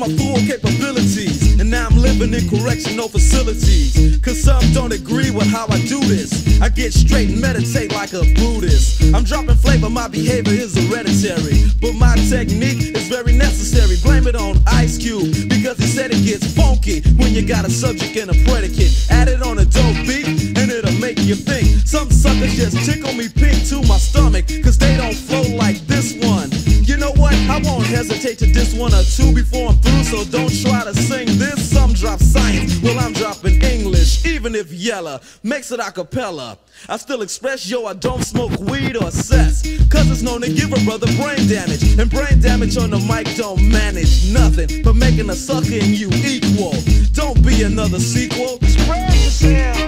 my full capabilities, and now I'm living in correctional facilities. Cause some don't agree with how I do this. I get straight and meditate like a Buddhist. I'm dropping flavor, my behavior is hereditary, but my technique is very necessary. Blame it on Ice Cube, because he said it gets funky when you got a subject and a predicate. Add it on a dope beat and it'll make you think. Some suckers just tickle me pink to my stomach, cause they don't flow like this one. You know what? I won't hesitate to diss one or two before I'm through, so don't try to sing this. Some drop science, well I'm dropping English, even if Yella makes it a cappella. I still express, yo, I don't smoke weed or cess, cause it's known to give a brother brain damage, and brain damage on the mic don't manage nothing but making a sucker and you equal. Don't be another sequel. Spread yourself.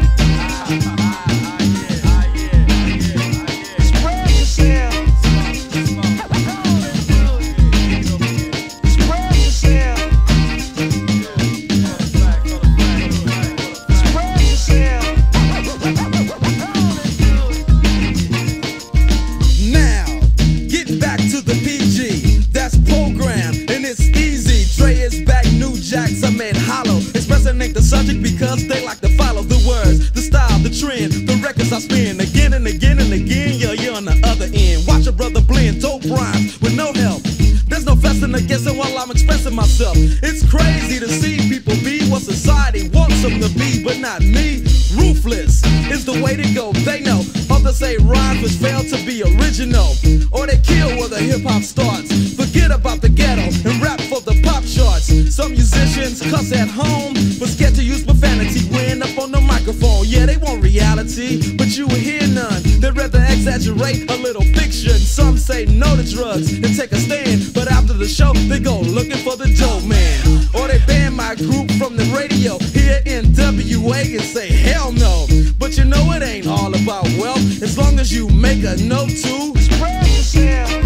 The subject because they like to follow the words, the style, the trend, the records I spin again and again and again. You're on the other end. Watch a brother blend dope rhymes with no help. There's no fussing or guessing while I'm expressing myself. It's crazy to see people be what society wants them to be, but not me. Ruthless is the way to go. They know others say rhymes which fail to be original, or they kill where the hip hop starts. Forget about the ghetto and rap for the pop charts. Some musicians cuss at home, but scared to use profanity when up on the microphone. Yeah, they want reality, but you will hear none. They'd rather exaggerate a little fiction. Some say no to drugs and take a stand, but after the show they go looking for the dope man. Or they ban my group from the radio here in WA and say hell no. But you know it ain't all about wealth, as long as you make a note to spread yourself.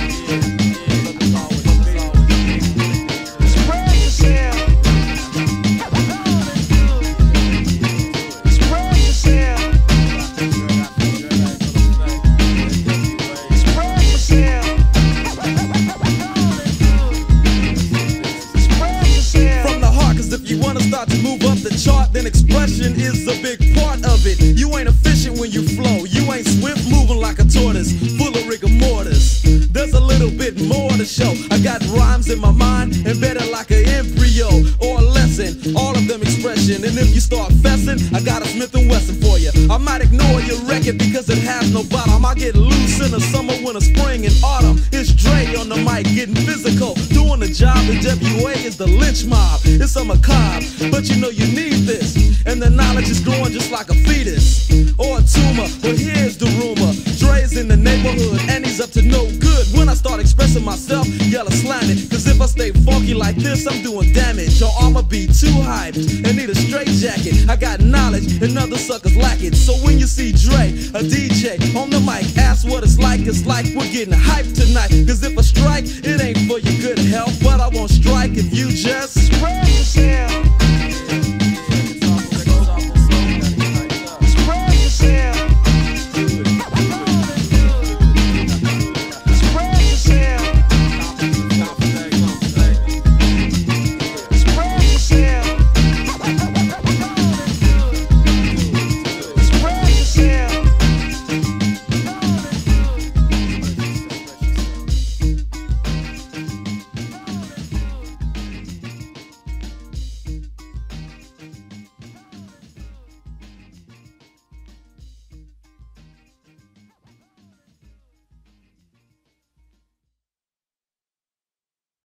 Chart, then expression is a big part of it. You ain't efficient when you flow, you ain't swift moving like a tortoise, full of rigor mortis. There's a little bit more to show. I got rhymes in my mind, embedded like an embryo or a lesson, all of them expression. And if you start fessing, I got a Smith & Wesson for you. I might ignore your record because it has no bottom. I get loose in the summer, winter, spring, and autumn. It's Dre on the mic getting physical, doing the job. In WA is the lynch mob. It's a macabre, but you know you need this, and the knowledge is growing just like a fetus or a tumor. But here's the rumor: Dre's in the neighborhood and he's up to no good. When I start expressing myself, yell slanted, cause if I stay funky like this, I'm doing damage. Or I'ma be too hyped and need a straight jacket. I got knowledge and other suckers lack it. So when you see Dre, a DJ on the mic, ask what it's like. It's like we're getting hyped tonight, cause if I strike, it ain't